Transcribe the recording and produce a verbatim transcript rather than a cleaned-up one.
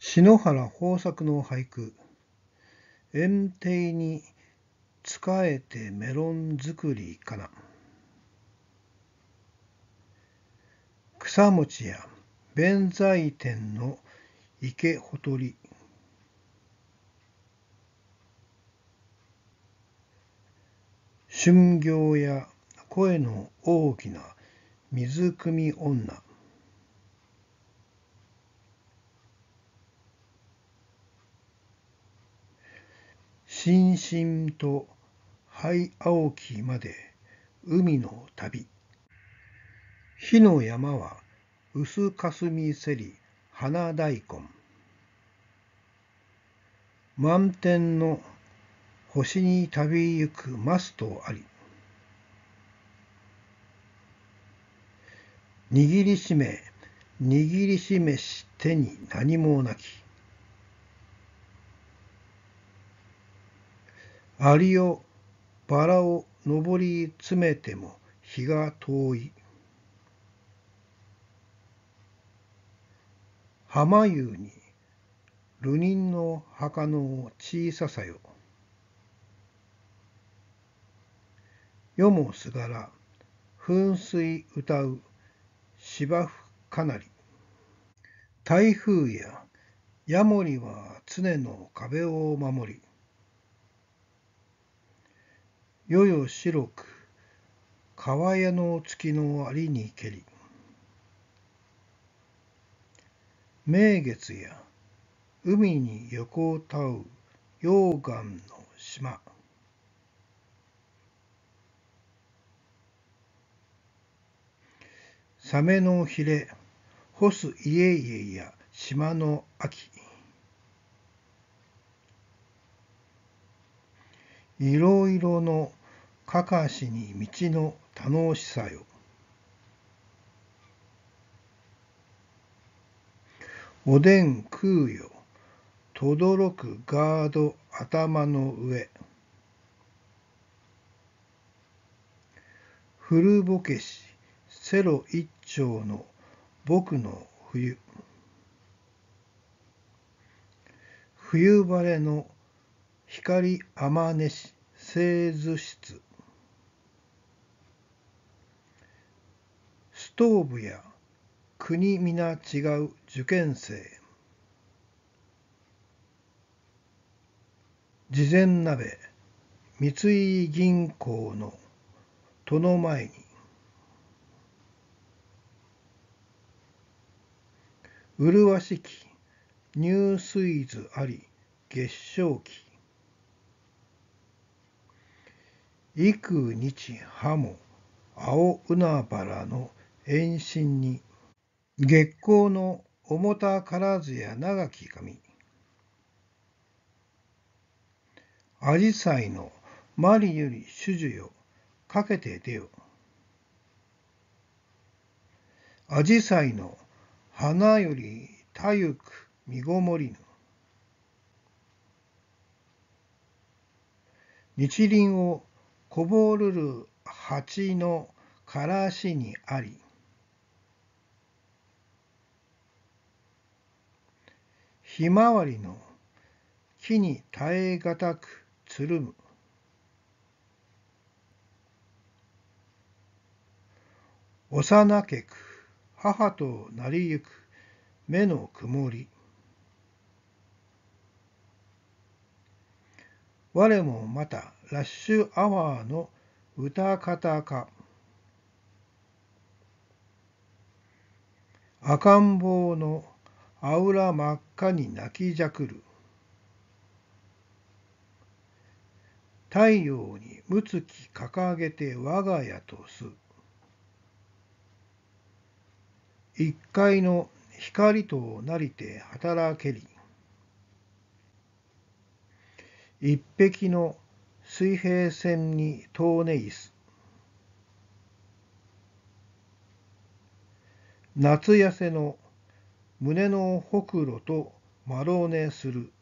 篠原豊作の俳句。園庭に仕えてメロン作りかな。草餅や弁財天の池ほとり。春行や声の大きな水汲み女。しんしんと灰青きまで海の旅。火の山は薄霞せり花大根。満天の星に旅行くマストあり。握りしめ握りしめし手に何もなき。アリをバラを登り詰めても日が遠い。浜湯に流人の墓の小ささよ。夜もすがら噴水歌う芝生かなり。台風やヤモリは常の壁を守り。夜よ白く川屋の月のありにけり。名月や海に横たう溶岩の島。サメのひれ干す家々や島の秋。いろいろのかかしに道の楽しさよ。おでん食うよとどろくガード頭の上。古ぼけしセロ一丁の僕の冬。冬晴れの光あまねし製図室。ストーブや国皆違う受験生。事前鍋三井銀行の戸の前に。麗しき入水図あり月照期。幾日葉も青海原の延伸に。月光の重たからずや長き髪。あじさいのマリより種々よかけて出よ。あじさいの花よりたゆくみごもりぬ。日輪をこぼるる蜂のからしにあり。ひまわりの木に耐えがたくつるむ。幼けく母となりゆく目の曇り。我もまたラッシュアワーの歌方か。赤ん坊のあうら真っ赤に泣きじゃくる。太陽にむつき掲げて我が家とす。一階の光となりて働けり。一匹の水平線に遠ねいす。夏痩せの胸のほくろとまろねする。